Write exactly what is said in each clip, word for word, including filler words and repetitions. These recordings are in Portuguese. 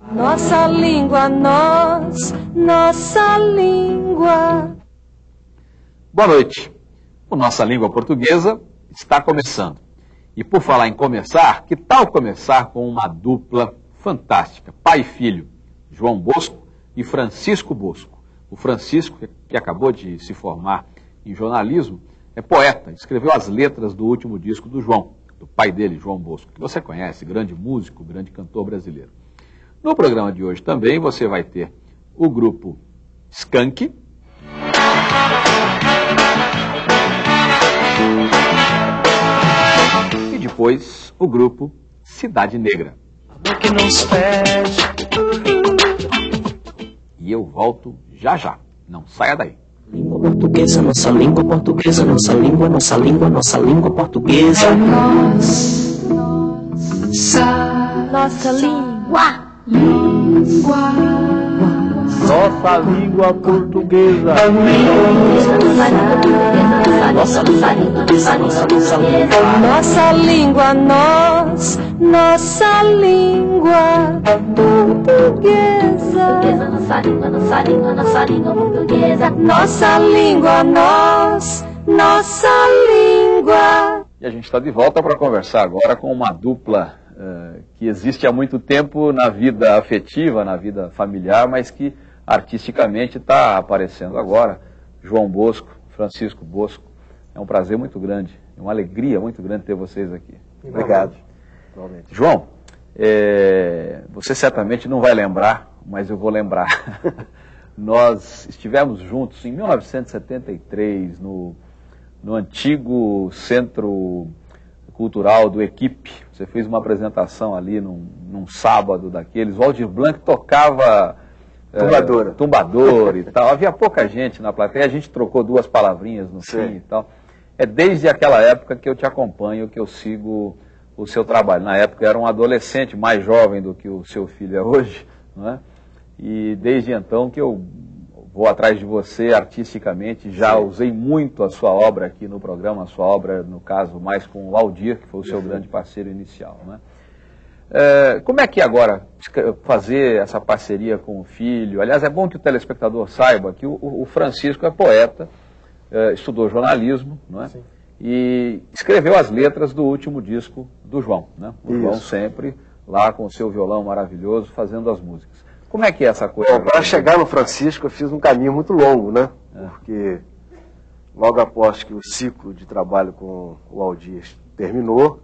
Nossa língua, nós, nossa língua. Boa noite. O Nossa Língua Portuguesa está começando. E por falar em começar, que tal começar com uma dupla fantástica, pai e filho, João Bosco e Francisco Bosco. O Francisco, que acabou de se formar em jornalismo, é poeta, escreveu as letras do último disco do João, do pai dele, João Bosco, que você conhece, grande músico, grande cantor brasileiro. No programa de hoje também você vai ter o grupo Skank, e depois o grupo Cidade Negra. Que nos pede. E eu volto já já, não saia daí. Língua portuguesa, nossa língua portuguesa, nossa língua, nossa língua, nossa língua portuguesa. Nós, nossa, nossa língua. Língua. Nossa língua portuguesa. Nossa língua, nossa, nossa, nossa língua. Nossa língua, nós, nossa língua portuguesa. Nossa língua, nossa língua, nossa língua portuguesa. Nossa língua, nós, nossa língua. E a gente está de volta para conversar agora com uma dupla uh, que existe há muito tempo na vida afetiva, na vida familiar, mas que artisticamente está aparecendo agora. João Bosco, Francisco Bosco. É um prazer muito grande, é uma alegria muito grande ter vocês aqui. Obrigado. João, é, você certamente não vai lembrar, mas eu vou lembrar. Nós estivemos juntos em mil novecentos e setenta e três no, no antigo Centro Cultural do Equipe. Você fez uma apresentação ali num, num sábado daqueles. O Aldir Blanc tocava Tumbadora. É, tumbador e tal. Havia pouca gente na plateia, a gente trocou duas palavrinhas no Sim. fim e tal. É desde aquela época que eu te acompanho, que eu sigo o seu trabalho. Na época eu era um adolescente mais jovem do que o seu filho é hoje, não é? E desde então que eu vou atrás de você artisticamente, já Sim. usei muito a sua obra aqui no programa, a sua obra, no caso, mais com o Aldir, que foi o seu Sim. grande parceiro inicial, né? É, como é que agora fazer essa parceria com o filho? Aliás, é bom que o telespectador saiba que o, o Francisco é poeta, é, estudou jornalismo, não é? Sim. E escreveu as letras do último disco do João, né? O Isso. João sempre lá com o seu violão maravilhoso fazendo as músicas. Como é que é essa coisa? Bom, para chegar no Francisco eu fiz um caminho muito longo, né? É. Porque logo após que o ciclo de trabalho com o Aldir terminou,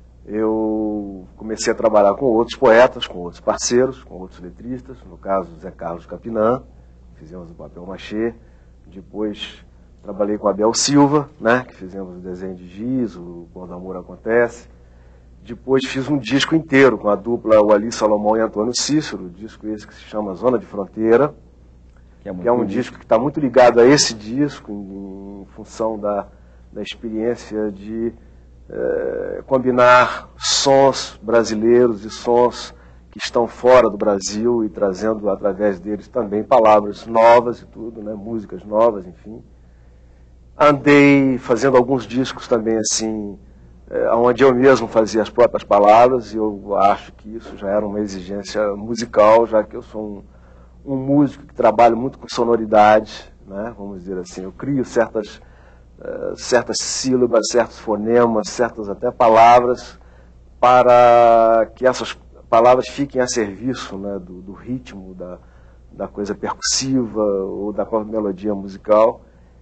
eu comecei a trabalhar com outros poetas, com outros parceiros, com outros letristas, no caso Zé Carlos Capinã, fizemos o papel machê, depois trabalhei com Abel Silva, né, que fizemos o desenho de giz, o Quando Amor Acontece, depois fiz um disco inteiro com a dupla Wally Salomão e Antônio Cícero, disco esse que se chama Zona de Fronteira, Que é, muito que é um bonito. disco que está muito ligado a esse disco, em, em função da, da experiência de É, combinar sons brasileiros e sons que estão fora do Brasil e trazendo através deles também palavras novas e tudo, né, músicas novas, enfim. Andei fazendo alguns discos também assim, é, onde eu mesmo fazia as próprias palavras, e eu acho que isso já era uma exigência musical, já que eu sou um, um músico que trabalha muito com sonoridade, né, vamos dizer assim, eu crio certas Uh, certas sílabas, certos fonemas, certas até palavras, para que essas palavras fiquem a serviço, né, do, do ritmo, da, da coisa percussiva ou da melodia musical.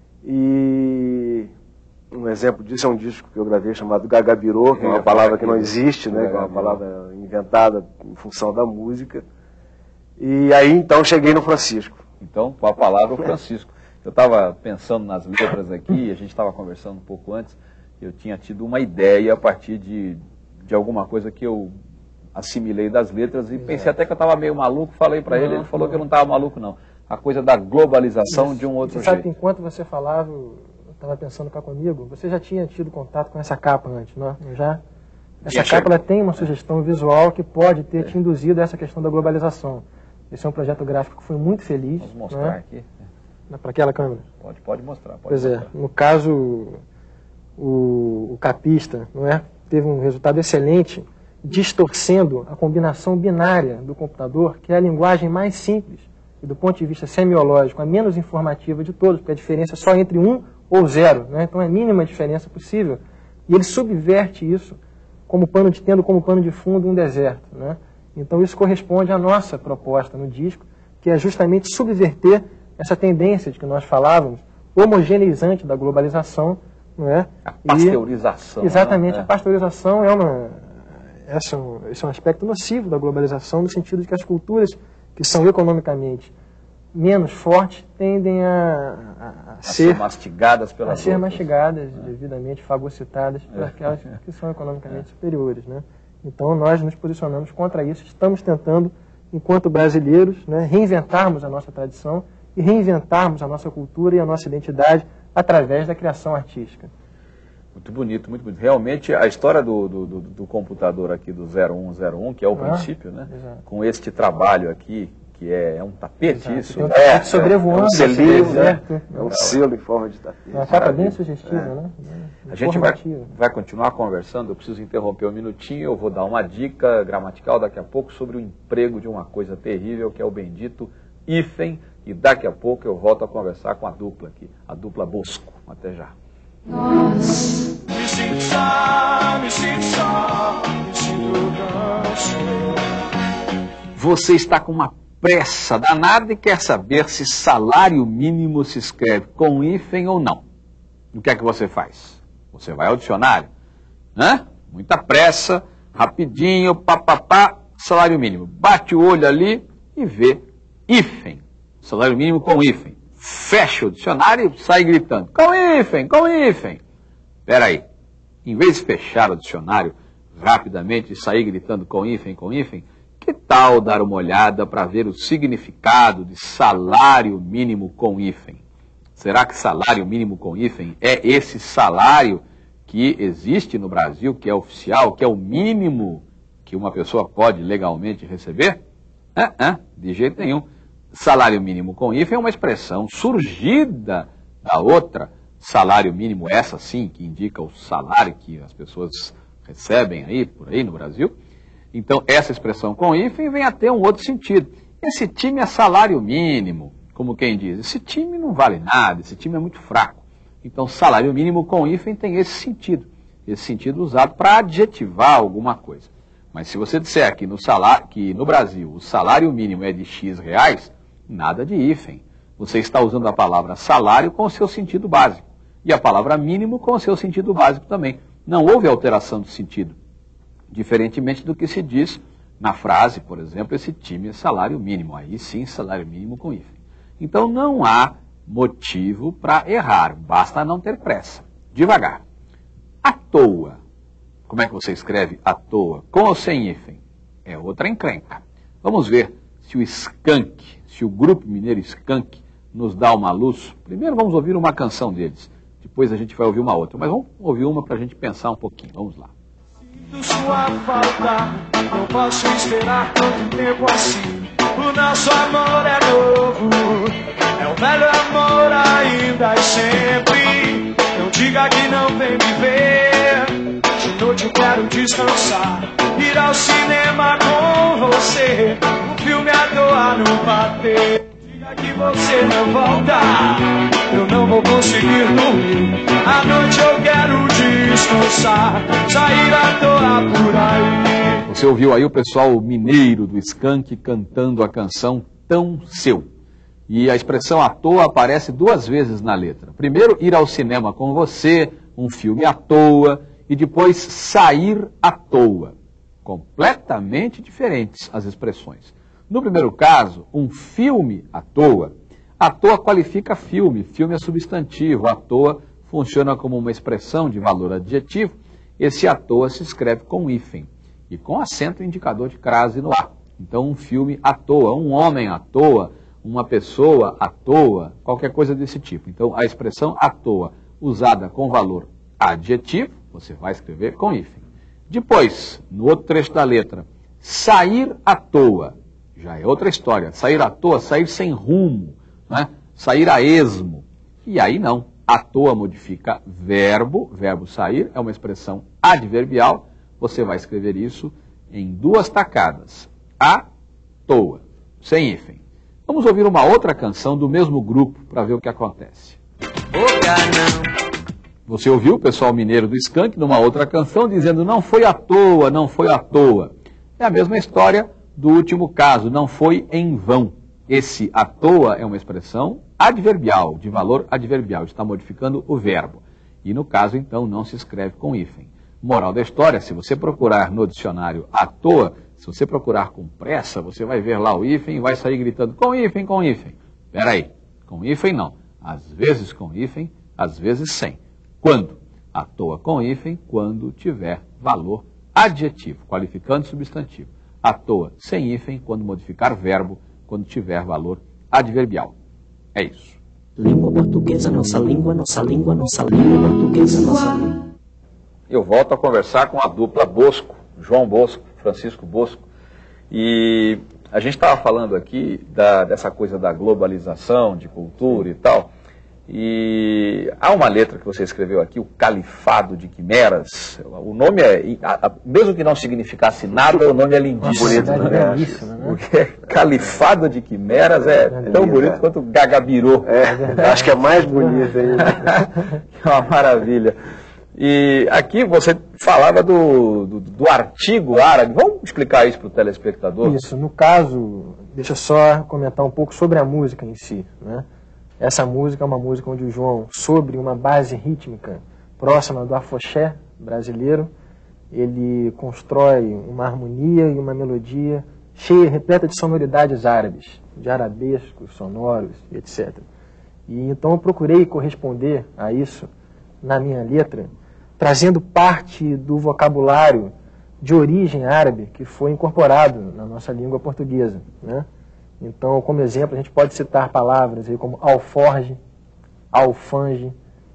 E um exemplo disso é um disco que eu gravei chamado Gagabirô, que é uma palavra que não existe, né, que é uma palavra inventada em função da música. E aí então cheguei no Francisco. Então, com a palavra, o Francisco. Eu estava pensando nas letras aqui, a gente estava conversando um pouco antes, eu tinha tido uma ideia a partir de, de alguma coisa que eu assimilei das letras e pensei até que eu estava meio maluco, falei para ele, ele falou que eu não estava maluco não. A coisa da globalização Isso. de um outro Você sabe jeito. que enquanto você falava, eu estava pensando cá comigo, você já tinha tido contato com essa capa antes, não é? Já? Essa Tinha capa chegado. ela tem uma sugestão visual que pode ter te induzido a essa questão da globalização. Esse é um projeto gráfico que foi muito feliz. Vamos mostrar não é? aqui. Para aquela câmera. Pode, pode mostrar. Pode Pois mostrar. é, no caso, o, o capista, não é? Teve um resultado excelente distorcendo a combinação binária do computador, que é a linguagem mais simples e do ponto de vista semiológico, a menos informativa de todos, porque a diferença é só entre um ou zero, né? Então é a mínima diferença possível, e ele subverte isso como pano de, tendo como pano de fundo um deserto, né? Então isso corresponde à nossa proposta no disco, que é justamente subverter essa tendência de que nós falávamos, homogeneizante da globalização, não é? A pasteurização. E, exatamente, né? a pasteurização é uma, esse é um, esse é um aspecto nocivo da globalização, no sentido de que as culturas que são economicamente menos fortes tendem a, a, a, a ser, ser mastigadas pelas a ser outras. mastigadas, é. devidamente fagocitadas por É. aquelas que são economicamente é. superiores, né? Então nós nos posicionamos contra isso, estamos tentando, enquanto brasileiros, né, reinventarmos a nossa tradição e reinventarmos a nossa cultura e a nossa identidade através da criação artística. Muito bonito, muito bonito. Realmente, a história do, do, do, do computador aqui do zero um zero um, que é o Ah, princípio, né? exato. Com este trabalho aqui, que é, é um tapete, Exato. isso? Tem um né? tapete sobrevoando, é um assim, selinho, deserto. né? É um selo em forma de tapete. Uma capa bem Maravilha. sugestiva, É. né? A gente vai, Informativa. vai continuar conversando, eu preciso interromper um minutinho, eu vou dar uma dica gramatical daqui a pouco sobre o emprego de uma coisa terrível, que é o bendito hífen, e daqui a pouco eu volto a conversar com a dupla aqui, a dupla Bosco. Até já. Nós, Me sinto só, me sinto só, me sinto canso. Você está com uma pressa danada e quer saber se salário mínimo se escreve com hífen ou não. O que é que você faz? Você vai ao dicionário, né? Muita pressa, rapidinho, papapá, salário mínimo. Bate o olho ali e vê hífen, salário mínimo com hífen. Fecha o dicionário e sai gritando, com hífen, com hífen. Espera aí, em vez de fechar o dicionário rapidamente e sair gritando com hífen, com hífen, que tal dar uma olhada para ver o significado de salário mínimo com hífen? Será que salário mínimo com hífen é esse salário que existe no Brasil, que é oficial, que é o mínimo que uma pessoa pode legalmente receber? É, é, de jeito nenhum. Salário mínimo com hífen é uma expressão surgida da outra salário mínimo, essa sim, que indica o salário que as pessoas recebem aí, por aí no Brasil. Então, essa expressão com hífen vem a ter um outro sentido. Esse time é salário mínimo, como quem diz. Esse time não vale nada, esse time é muito fraco. Então, salário mínimo com hífen tem esse sentido. Esse sentido usado para adjetivar alguma coisa. Mas se você disser aqui no salário, que no Brasil o salário mínimo é de X reais, nada de hífen. Você está usando a palavra salário com o seu sentido básico. E a palavra mínimo com o seu sentido básico também. Não houve alteração de sentido. Diferentemente do que se diz na frase, por exemplo, esse time é salário mínimo. Aí sim, salário mínimo com hífen. Então não há motivo para errar, basta não ter pressa. Devagar. À toa. Como é que você escreve à toa? Com ou sem hífen? É outra encrenca. Vamos ver se o Skank, se o grupo mineiro Skank nos dá uma luz. Primeiro vamos ouvir uma canção deles. Depois a gente vai ouvir uma outra. Mas vamos ouvir uma para a gente pensar um pouquinho. Vamos lá. Sinto sua falta, não posso esperar tanto tempo assim. O nosso amor é novo, é o velho amor ainda e sempre. Não diga que não vem me ver. De noite eu quero descansar, ir ao cinema com você. Um filme à toa não bater. Diga que você não volta, eu não vou conseguir dormir. À noite eu quero descansar, sair à toa por aí. Você ouviu aí o pessoal mineiro do Skank cantando a canção Tão Seu. E a expressão à toa aparece duas vezes na letra. Primeiro, ir ao cinema com você, um filme à toa, e depois sair à toa. Completamente diferentes as expressões. No primeiro caso, um filme à toa. À toa qualifica filme, filme é substantivo, à toa funciona como uma expressão de valor adjetivo. Esse à toa se escreve com hífen e com acento indicador de crase no A. Então, um filme à toa, um homem à toa, uma pessoa à toa, qualquer coisa desse tipo. Então, a expressão à toa, usada com valor adjetivo, você vai escrever com hífen. Depois, no outro trecho da letra, sair à toa, já é outra história. Sair à toa, sair sem rumo, né? Sair a esmo. E aí não, à toa modifica verbo, verbo sair, é uma expressão adverbial, você vai escrever isso em duas tacadas, à toa, sem hífen. Vamos ouvir uma outra canção do mesmo grupo para ver o que acontece. Você ouviu o pessoal mineiro do Skank numa outra canção dizendo não foi à toa, não foi à toa. É a mesma história do último caso, não foi em vão. Esse à toa é uma expressão adverbial, de valor adverbial, está modificando o verbo. E no caso, então, não se escreve com hífen. Moral da história, se você procurar no dicionário à toa, se você procurar com pressa, você vai ver lá o hífen e vai sair gritando com hífen, com hífen. Espera aí, com hífen não. Às vezes com hífen, às vezes sem. Quando? À toa com hífen, quando tiver valor adjetivo, qualificando substantivo. À toa sem hífen, quando modificar verbo, quando tiver valor adverbial. É isso. Língua portuguesa, nossa língua, nossa língua, nossa língua portuguesa, nossa língua. Eu volto a conversar com a dupla Bosco, João Bosco, Francisco Bosco. E a gente estava falando aqui da, dessa coisa da globalização, de cultura e tal. E há uma letra que você escreveu aqui, o Califado de Quimeras. O nome é, mesmo que não significasse nada, o nome é lindíssimo. Bonito, né? É belíssimo, né? Porque Califado de Quimeras é, é tão bonito é. quanto Gagabirô. É, acho que é mais bonito ainda. É uma maravilha. E aqui você falava do, do, do artigo árabe. Vamos explicar isso para o telespectador? Isso, no caso, deixa eu só comentar um pouco sobre a música em si, né? Essa música é uma música onde o João, sobre uma base rítmica próxima do afoxé brasileiro, ele constrói uma harmonia e uma melodia cheia, repleta de sonoridades árabes, de arabescos, sonoros, etcétera. E então eu procurei corresponder a isso na minha letra, trazendo parte do vocabulário de origem árabe que foi incorporado na nossa língua portuguesa, né? Então, como exemplo, a gente pode citar palavras aí como alforge, alfange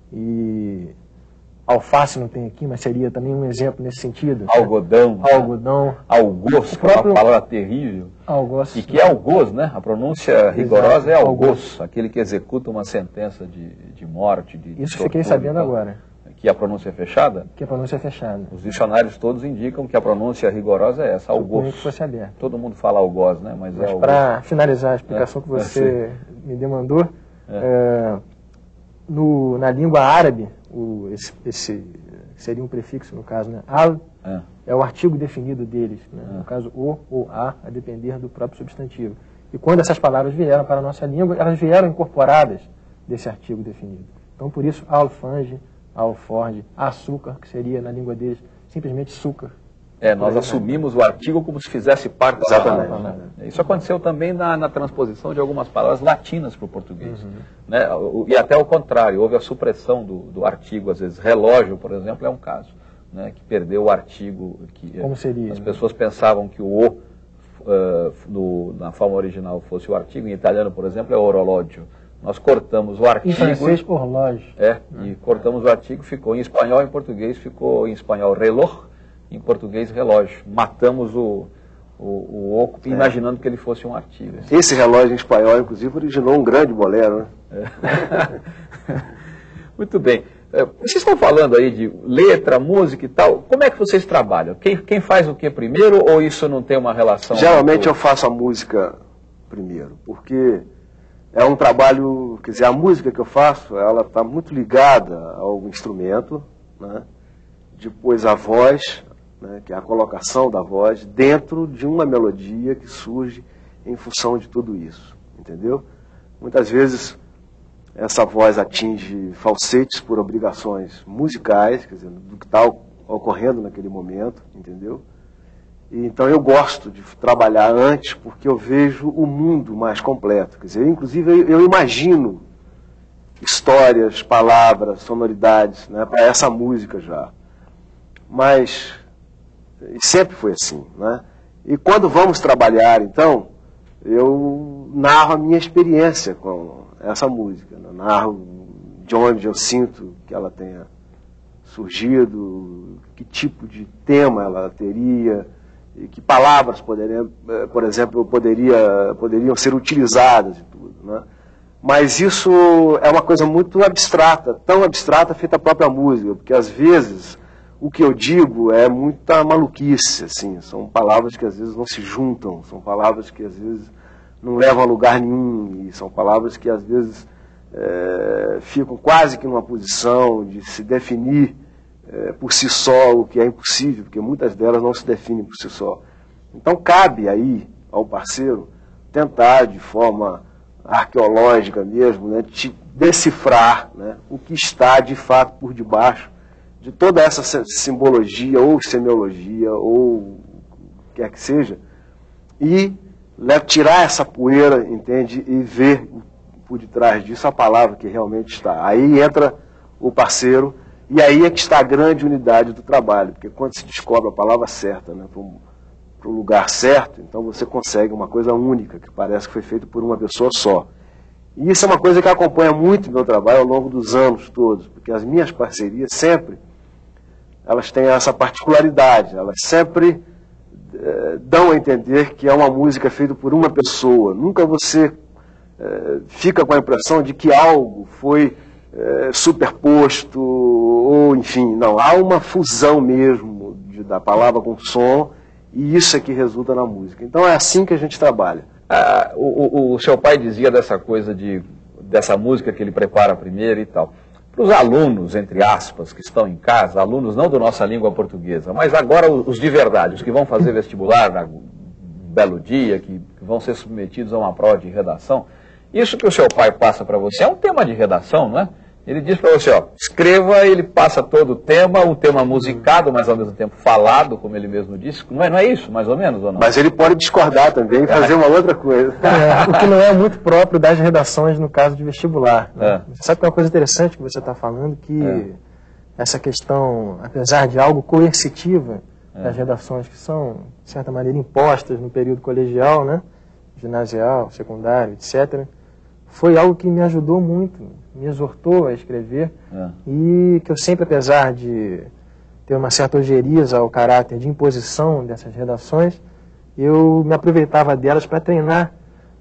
e alface não tem aqui, mas seria também um exemplo nesse sentido. Algodão. Né? Algodão. Algoz, que é uma palavra terrível. Algoz. E que é algoz, né? A pronúncia rigorosa é algoz, aquele que executa uma sentença de, de morte. De, Isso de fiquei sabendo agora. Que a pronúncia é fechada? Que a pronúncia é fechada. Os dicionários todos indicam que a pronúncia rigorosa é essa, algoz. Que fosse aberto. Todo mundo fala algoz, né? Mas, Mas é para finalizar a explicação é, que você é me demandou, é. É, no, na língua árabe, o, esse, esse seria um prefixo no caso, né? Al é, é o artigo definido deles, né? É. No caso o ou a, a depender do próprio substantivo. E quando essas palavras vieram para a nossa língua, elas vieram incorporadas desse artigo definido. Então, por isso, alfange, alforge, açúcar, que seria na língua deles simplesmente açúcar. É, nós assumimos o artigo como se fizesse parte da palavra. Isso aconteceu também na, na transposição de algumas palavras latinas para o português. Uhum. Né? E até o contrário, houve a supressão do, do artigo, às vezes relógio, por exemplo, é um caso, né? Que perdeu o artigo. Que, como seria? As né? pessoas pensavam que o O, uh, no, na forma original, fosse o artigo, em italiano, por exemplo, é orológio. Nós cortamos o artigo. Em francês, horloge. É, e cortamos o artigo, ficou em espanhol, em português ficou em espanhol reloj, em português relógio. Matamos o, o, o oco, é. imaginando que ele fosse um artigo. Esse relógio em espanhol, inclusive, originou um grande bolero, né? É. Muito bem. Vocês estão falando aí de letra, música e tal. Como é que vocês trabalham? Quem, quem faz o que primeiro ou isso não tem uma relação? Geralmente muito... eu faço a música primeiro, porque... É um trabalho, quer dizer, a música que eu faço, ela está muito ligada ao instrumento, né? Depois a voz, né? Que é a colocação da voz dentro de uma melodia que surge em função de tudo isso, entendeu? Muitas vezes essa voz atinge falsetes por obrigações musicais, quer dizer, do que está ocorrendo naquele momento, entendeu? Então eu gosto de trabalhar antes porque eu vejo o mundo mais completo. Quer dizer, inclusive eu imagino histórias, palavras, sonoridades, né, para essa música já. Mas sempre foi assim, né? E quando vamos trabalhar, então, eu narro a minha experiência com essa música. Né? Narro de onde eu sinto que ela tenha surgido, que tipo de tema ela teria, e que palavras poderiam, por exemplo, poderia, poderiam ser utilizadas e tudo, né? Mas isso é uma coisa muito abstrata, tão abstrata feita a própria música, porque às vezes o que eu digo é muita maluquice, assim, são palavras que às vezes não se juntam, são palavras que às vezes não levam a lugar nenhum, e são palavras que às vezes é, ficam quase que numa posição de se definir é, por si só, o que é impossível, porque muitas delas não se definem por si só. Então cabe aí ao parceiro tentar de forma arqueológica mesmo, né, de decifrar, né, o que está de fato por debaixo de toda essa simbologia ou semiologia ou o que quer que seja, e né, tirar essa poeira, entende, e ver por detrás disso a palavra que realmente está. Aí entra o parceiro, e aí é que está a grande unidade do trabalho, porque quando se descobre a palavra certa, né, para o lugar certo, então você consegue uma coisa única, que parece que foi feito por uma pessoa só. E isso é uma coisa que acompanha muito o meu trabalho ao longo dos anos todos, porque as minhas parcerias sempre, elas têm essa particularidade, elas sempre eh, dão a entender que é uma música feita por uma pessoa. Nunca você eh, fica com a impressão de que algo foi eh, superposto, ou enfim, não, há uma fusão mesmo de, da palavra com o som, e isso é que resulta na música. Então é assim que a gente trabalha. Ah, o, o, o seu pai dizia dessa coisa de, dessa música que ele prepara primeiro e tal. Para os alunos, entre aspas, que estão em casa, alunos não da nossa língua portuguesa, mas agora os de verdade, os que vão fazer vestibular um belo dia, que, que vão ser submetidos a uma prova de redação, isso que o seu pai passa para você é um tema de redação, não é? Ele diz para você, ó, escreva, ele passa todo o tema, um tema musicado, mas ao mesmo tempo falado, como ele mesmo disse. Não é, não é isso, mais ou menos, ou não? Mas ele pode discordar também e fazer uma outra coisa. É, o que não é muito próprio das redações no caso de vestibular. Né? É. Você sabe que é uma coisa interessante que você está falando, que é. essa questão, apesar de algo coercitiva, é. das redações que são, de certa maneira, impostas no período colegial, né? Ginasial, secundário, etcétera, foi algo que me ajudou muito, me exortou a escrever, é. e que eu sempre, apesar de ter uma certa ojeriza ao caráter de imposição dessas redações, eu me aproveitava delas para treinar,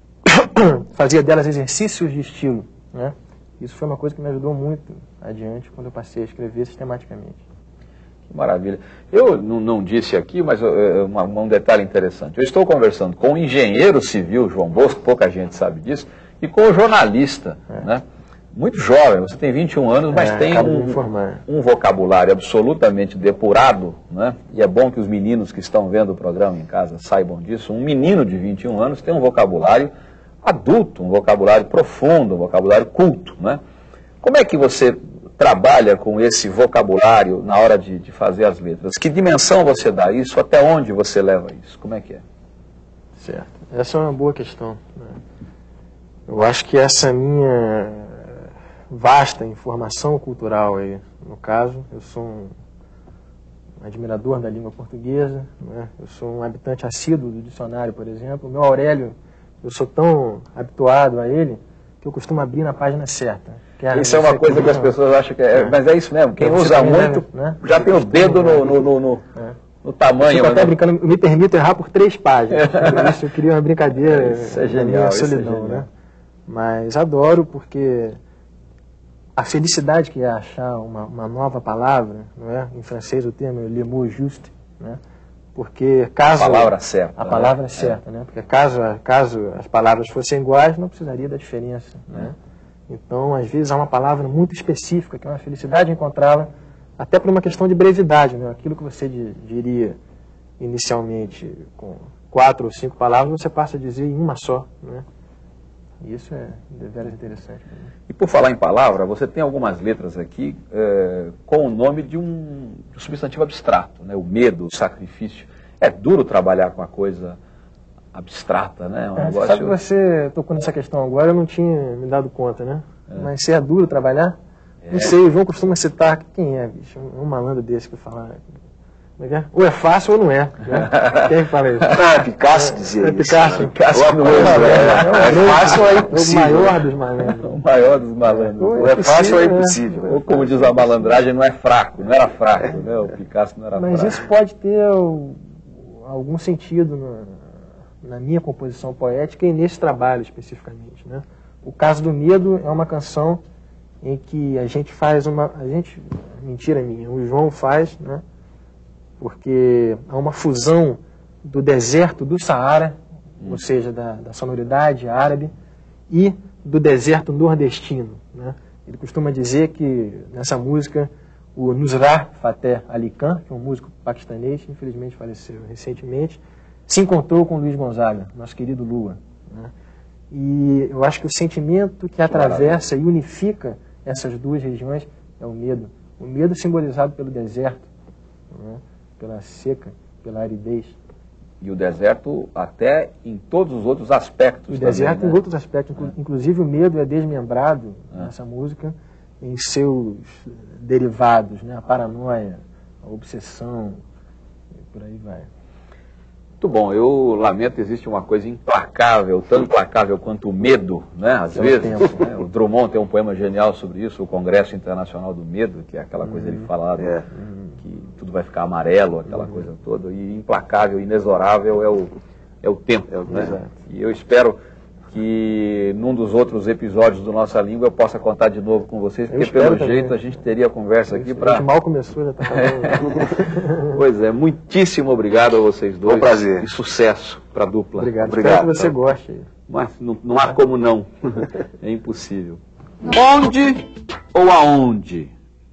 fazia delas exercícios de estilo, né? Isso foi uma coisa que me ajudou muito adiante quando eu passei a escrever sistematicamente. Que maravilha. Eu não, não disse aqui, mas uh, uma, um detalhe interessante. Eu estou conversando com o engenheiro civil João Bosco, pouca gente sabe disso, e com o jornalista, é. né? Muito jovem, você tem vinte e um anos, mas é, tem um, um vocabulário absolutamente depurado, né? E é bom que os meninos que estão vendo o programa em casa saibam disso. Um menino de vinte e um anos tem um vocabulário adulto, um vocabulário profundo, um vocabulário culto, né? Como é que você trabalha com esse vocabulário na hora de, de fazer as letras? Que dimensão você dá isso? Até onde você leva isso? Como é que é? Certo. Essa é uma boa questão, né? Eu acho que essa minha vasta informação cultural aí, no caso, eu sou um admirador da língua portuguesa, né? Eu sou um habitante assíduo do dicionário, por exemplo. O meu Aurélio, eu sou tão habituado a ele que eu costumo abrir na página certa. É, isso é uma coisa que, que as pessoas acham que é, é, mas é isso mesmo, quem usa muito, né? Já tem o dedo no, no, no, no, é. no tamanho. Eu fico até brincando, eu me permito errar por três páginas. Isso eu queria uma brincadeira. Isso é genial, isso solidão, é genial. Né? Mas adoro porque a felicidade que é achar uma, uma nova palavra, não é? Em francês o termo é le mot juste, né? Porque caso... A palavra certa. A palavra né? certa, é. né? Porque caso, caso as palavras fossem iguais, não precisaria da diferença, né? Então, às vezes, há uma palavra muito específica, que é uma felicidade encontrá-la, até por uma questão de brevidade, né? Aquilo que você diria inicialmente com quatro ou cinco palavras, você passa a dizer em uma só, né? Isso é deveras interessante. E por falar em palavra, você tem algumas letras aqui é, com o nome de um, de um substantivo abstrato, né? O medo, o sacrifício. É duro trabalhar com a coisa abstrata, né? Um é, negócio... Sabe que você tocou nessa questão agora, eu não tinha me dado conta, né? É. Mas se é duro trabalhar, é. Não sei, o João costuma citar, quem é, bicho? Um malandro desse que fala... Ou é fácil ou não é. Né? Quem fala isso? Ah, Picasso dizia é, Picasso, isso. Picasso não é, é, é fácil ou é impossível. O maior dos malandros. O maior dos malandros. Ou é fácil ou é impossível. Ou como diz a malandragem, não é fraco, não era fraco, né? O Picasso não era Mas fraco. Mas isso pode ter algum sentido na, na minha composição poética e nesse trabalho especificamente, né? O Caso do Medo é uma canção em que a gente faz uma... A gente, mentira minha, o João faz, né? porque há uma fusão do deserto do Saara, hum. ou seja, da, da sonoridade árabe, e do deserto nordestino, né? Ele costuma dizer que nessa música o Nusrat Fateh Ali Khan, que é um músico paquistanês, infelizmente faleceu recentemente, se encontrou com Luiz Gonzaga, nosso querido Lua, né? E eu acho que o sentimento que atravessa e unifica essas duas regiões é o medo. O medo simbolizado pelo deserto, né? Pela seca, pela aridez. E o deserto até em todos os outros aspectos. O também, deserto né? em outros aspectos. É. Inclusive o medo é desmembrado é. nessa música em seus derivados, né? A paranoia, a obsessão, e por aí vai. Muito bom. Eu lamento, existe uma coisa implacável, tão implacável quanto o medo, né? Às É o vezes. tempo. Né? O Drummond tem um poema genial sobre isso, o Congresso Internacional do Medo, que é aquela coisa Uhum. ele fala lá, É. que tudo vai ficar amarelo, aquela uhum. coisa toda, e implacável, inexorável é o, é o tempo. É o né? exato. E eu espero que num dos outros episódios do Nossa Língua eu possa contar de novo com vocês, Eu porque pelo também. jeito a gente teria conversa aqui A para... gente mal começou, já está acabando. Pois é, muitíssimo obrigado a vocês dois. Foi um prazer. E sucesso para a dupla. Obrigado. Obrigado. Espero que você goste. Mas não, não há como não. É impossível. Onde ou aonde?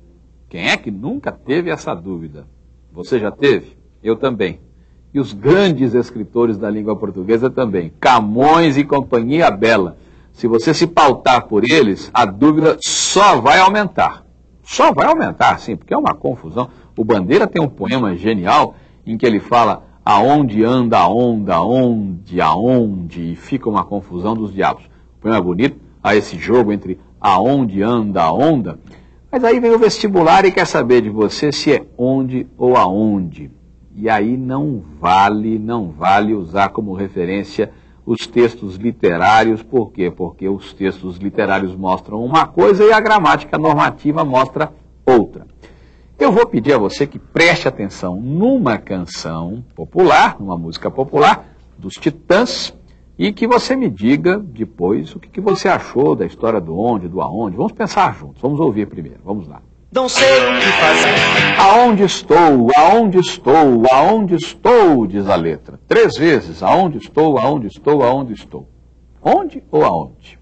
Quem é que nunca teve essa dúvida? Você já teve? Eu também. E os grandes escritores da língua portuguesa também. Camões e Companhia Bela. Se você se pautar por eles, a dúvida só vai aumentar. Só vai aumentar, sim, porque é uma confusão. O Bandeira tem um poema genial em que ele fala aonde anda a onda, aonde, aonde, e fica uma confusão dos diabos. O poema é bonito, há esse jogo entre aonde anda a onda, mas aí vem o vestibular e quer saber de você se é onde ou aonde. E aí não vale, não vale usar como referência os textos literários. Por quê? Porque os textos literários mostram uma coisa e a gramática normativa mostra outra. Eu vou pedir a você que preste atenção numa canção popular, numa música popular dos Titãs, e que você me diga depois o que, que você achou da história do onde, do aonde. Vamos pensar juntos, vamos ouvir primeiro, vamos lá. Não sei o que fazer. Aonde estou, aonde estou, aonde estou, diz a letra. Três vezes, aonde estou, aonde estou, aonde estou. Onde ou aonde?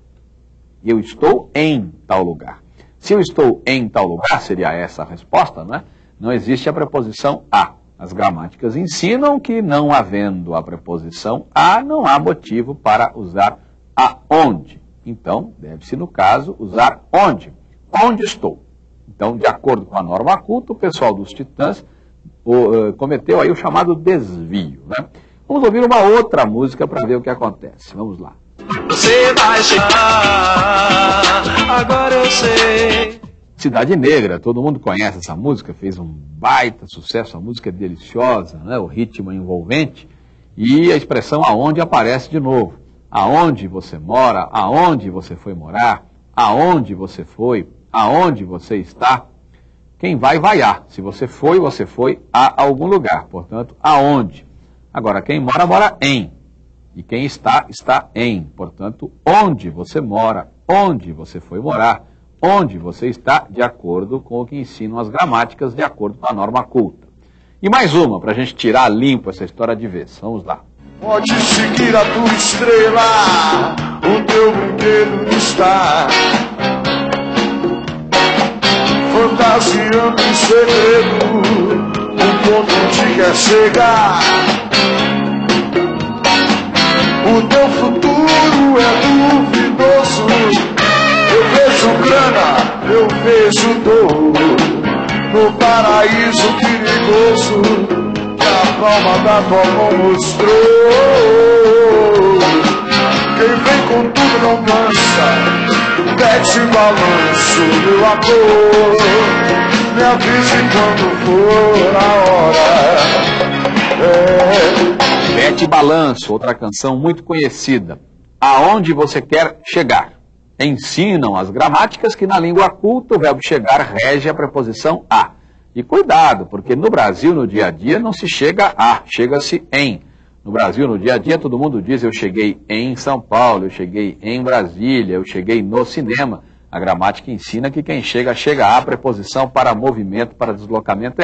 Eu estou em tal lugar. Se eu estou em tal lugar, seria essa a resposta, não é? Não existe a preposição a. As gramáticas ensinam que, não havendo a preposição a, não há motivo para usar aonde. Então, deve-se, no caso, usar onde. Onde estou? Então, de acordo com a norma culta, o pessoal dos Titãs o, uh, cometeu aí o chamado desvio, né? Vamos ouvir uma outra música para ver o que acontece. Vamos lá. Você vai chegar, agora eu sei. Cidade Negra, todo mundo conhece essa música, fez um baita sucesso, a música é deliciosa, né? O ritmo é envolvente e a expressão aonde aparece de novo. Aonde você mora, aonde você foi morar, aonde você foi, aonde você está. Quem vai, vai a. Se você foi, você foi a algum lugar, portanto, aonde. Agora, quem mora, mora em. E quem está, está em. Portanto, onde você mora, onde você foi morar, onde você está, de acordo com o que ensinam as gramáticas, de acordo com a norma culta. E mais uma, para a gente tirar limpo essa história de vez. Vamos lá. Pode seguir a tua estrela, o teu brinquedo está fantasiando um segredo, um ponto onde quer chegar. O teu futuro é duvidoso. Eu vejo grana, eu vejo dor, no paraíso perigoso que a palma da tua mão mostrou. Quem vem com tudo não cansa, mete balanço, meu amor. Me avise quando for a hora. É. Mete Balanço, outra canção muito conhecida. Aonde você quer chegar? Ensinam as gramáticas que na língua culta o verbo chegar rege a preposição a. E cuidado, porque no Brasil, no dia a dia, não se chega a, chega-se em. No Brasil, no dia a dia, todo mundo diz eu cheguei em São Paulo, eu cheguei em Brasília, eu cheguei no cinema. A gramática ensina que quem chega, chega a, a preposição para movimento, para deslocamento é a.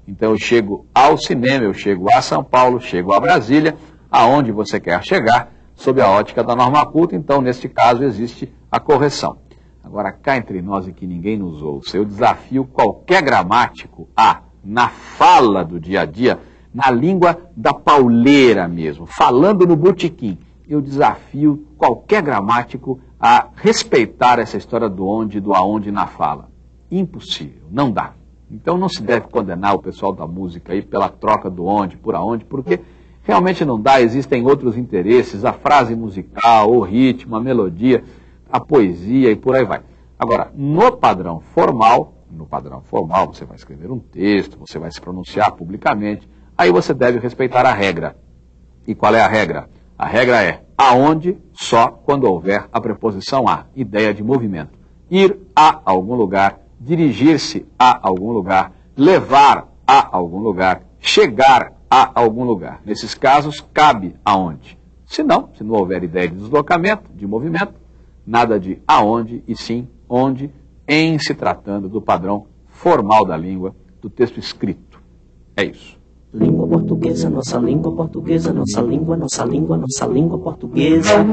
Então eu chego ao cinema, eu chego a São Paulo, chego a Brasília, aonde você quer chegar, sob a ótica da norma culta, então neste caso existe a correção. Agora, cá entre nós e que ninguém nos ouça, eu desafio qualquer gramático a, na fala do dia a dia, na língua da pauleira mesmo, falando no botequim, eu desafio qualquer gramático a respeitar essa história do onde, do aonde na fala. Impossível, não dá. Então não se deve condenar o pessoal da música aí pela troca do onde, por aonde, porque realmente não dá, existem outros interesses, a frase musical, o ritmo, a melodia, a poesia e por aí vai. Agora, no padrão formal, no padrão formal você vai escrever um texto, você vai se pronunciar publicamente, aí você deve respeitar a regra. E qual é a regra? A regra é aonde só quando houver a preposição a, ideia de movimento. Ir a algum lugar, dirigir-se a algum lugar, levar a algum lugar, chegar a algum lugar. Nesses casos, cabe aonde. Se não, se não houver ideia de deslocamento, de movimento, nada de aonde e sim onde, em se tratando do padrão formal da língua, do texto escrito. É isso. Língua portuguesa, nossa língua portuguesa, nossa língua, nossa língua, nossa língua portuguesa.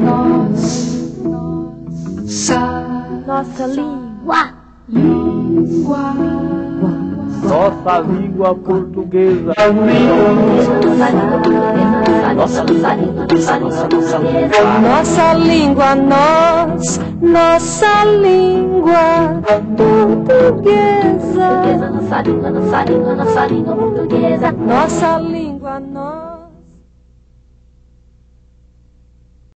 Nossa, Nossa língua. língua. Nossa língua portuguesa. Nossa língua, nossa língua, nossa língua, Nossa língua, nós, nossa língua portuguesa. nossa língua, nossa língua, nossa língua portuguesa. Nossa língua, nós.